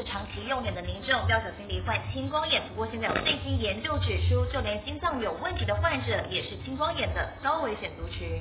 是长期用眼的民众要小心罹患青光眼。不过现在有最新研究指出，就连心脏有问题的患者也是青光眼的高危险族群。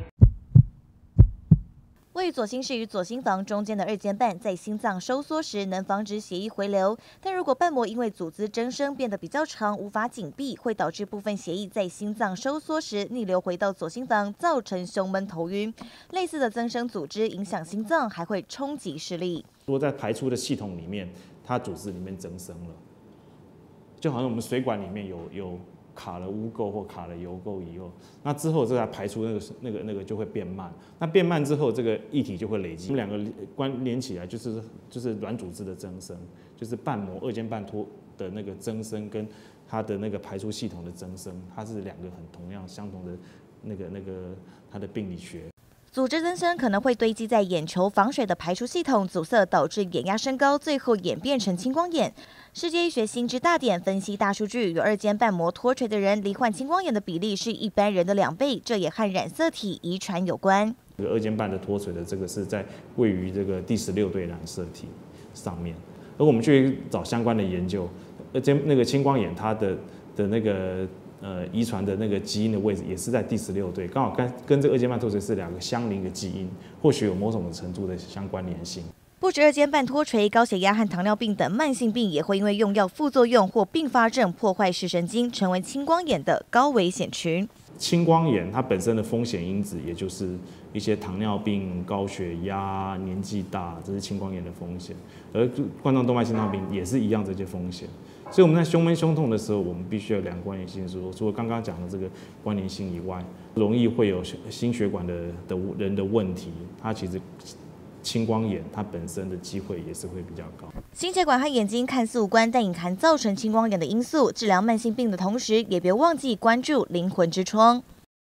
位于左心室与左心房中间的二尖瓣，在心脏收缩时能防止血液回流，但如果瓣膜因为组织增生变得比较长，无法紧闭，会导致部分血液在心脏收缩时逆流回到左心房，造成胸闷头晕。类似的增生组织影响心脏，还会冲击视力。 如果在排出的系统里面，它组织里面增生了，就好像我们水管里面有卡了污垢或卡了油垢以后，那之后这个排出那个就会变慢。那变慢之后，这个液体就会累积。我们两个关联起来就是软组织的增生，就是瓣膜二尖瓣脱的那个增生跟它的那个排出系统的增生，它是两个同样相同的它的病理学。 组织增生可能会堆积在眼球防水的排出系统，阻塞导致眼压升高，最后演变成青光眼。世界医学心智大典分析大数据，有二尖瓣膜脱垂的人罹患青光眼的比例是一般人的2倍，这也和染色体遗传有关。 这个二尖瓣的脱垂的这个是在位于这个第16对染色体上面，而我们去找相关的研究，那个青光眼它的那个遗传的那个基因的位置也是在第16对，刚好跟这个二尖瓣脱垂是两个相邻的基因，或许有某种程度的相关联性。 不止二尖瓣脱垂，高血压和糖尿病等慢性病也会因为用药副作用或并发症破坏视神经，成为青光眼的高危险群。 青光眼它本身的风险因子，也就是一些糖尿病、高血压、年纪大，这是青光眼的风险。而冠状动脉心脏病也是一样这些风险。所以我们在胸闷胸痛的时候，我们必须要有两个关联性说，除了刚刚讲的这个关联性以外，容易会有心血管的人的问题，它其实青光眼它本身的机会也是会比较高。 心血管和眼睛看似无关，但隐含造成青光眼的因素。治疗慢性病的同时，也别忘记关注灵魂之窗。